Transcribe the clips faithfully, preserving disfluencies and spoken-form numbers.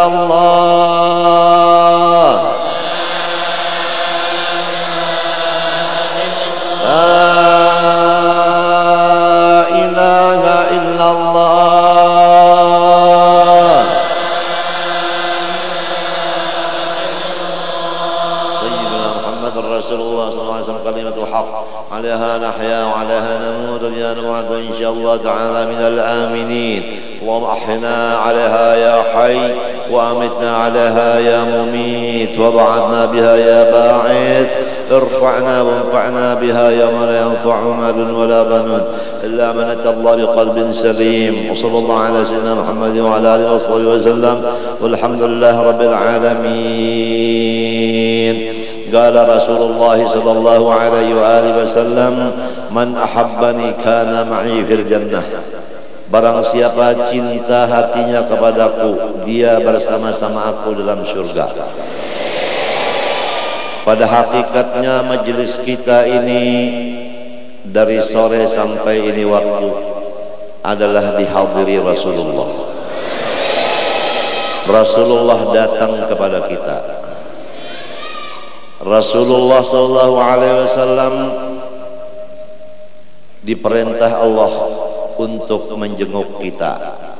illallah. La ilaha illallah. Sayyidina Muhammadur Rasulullah sallallahu alaihi wasallam kalimatul haq. Alaiha nahya wa alaiha namut ya nu'ad insyaallah ta'ala minal aminin. Allahumma ahyina 'alaiha ya hayy wa amitna 'alaiha ya mumit wa ba'athna biha ya ba'ith. ارفعنا وانفعنا بها يوم لا ينفع مال ولا بنون إلا من أتى الله بقلب سليم. وصلى الله على سيدنا محمد وعلى آله وصحبه وسلم والحمد لله رب العالمين. قال رسول الله صلى الله عليه وآله وسلم من أحبني كان معي في الجنة. Barang siapa cinta hatinya kepadaku, dia bersama-sama aku dalam surga. Pada hakikatnya majelis kita ini dari sore sampai ini waktu adalah dihadiri Rasulullah. Rasulullah datang kepada kita. Rasulullah sallallahu alaihi wasallam diperintah Allah untuk menjenguk kita.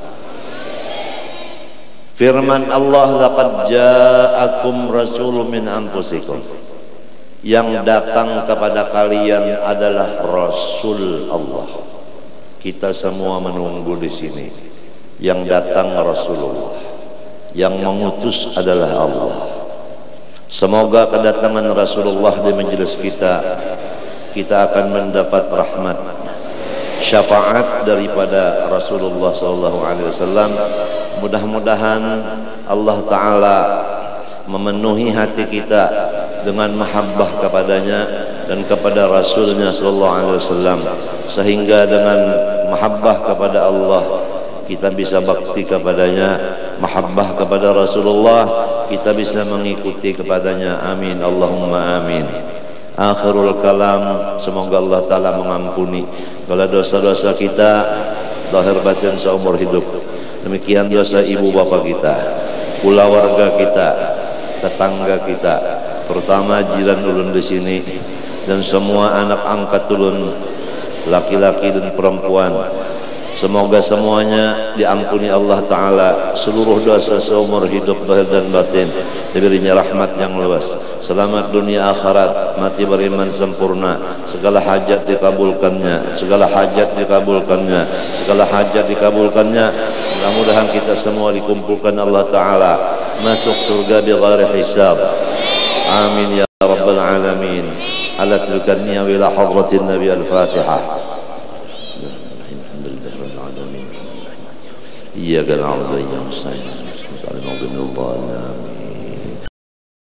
Firman Allah, laqad ja'akum rasulun min anfusikum. Yang datang kepada kalian adalah Rasul Allah. Kita semua menunggu di sini. Yang datang Rasulullah, yang mengutus adalah Allah. Semoga kedatangan Rasulullah di majelis kita, kita akan mendapat rahmat, syafaat daripada Rasulullah sallallahu alaihi wasallam. Mudah-mudahan Allah Ta'ala memenuhi hati kita dengan mahabbah kepadanya dan kepada Rasulnya sallallahu alaihi wasallam, sehingga dengan mahabbah kepada Allah kita bisa bakti kepadanya, mahabbah kepada Rasulullah kita bisa mengikuti kepadanya. Amin Allahumma amin. Akhirul kalam, semoga Allah Ta'ala mengampuni segala dosa-dosa kita zahir batin seumur hidup. Demikian dosa ibu bapa kita, keluarga kita, tetangga kita, terutama jiran ulun di sini dan semua anak angkat ulun, laki-laki dan perempuan. Semoga semuanya diampuni Allah Ta'ala, seluruh dosa seumur hidup zahir dan batin, diberinya rahmat yang luas, selamat dunia akhirat, mati beriman sempurna, segala hajat dikabulkannya, segala hajat dikabulkannya, segala hajat dikabulkannya. Mudah-mudahan kita semua dikumpulkan Allah Ta'ala masuk surga bi ghairi hisab. Amin ya rabbal alamin. Ala tilka niyya ila hadratin nabi al-fatihah. Iyyaka na'budu wa iyyaka nasta'in. Ihdinas siratal mustaqim.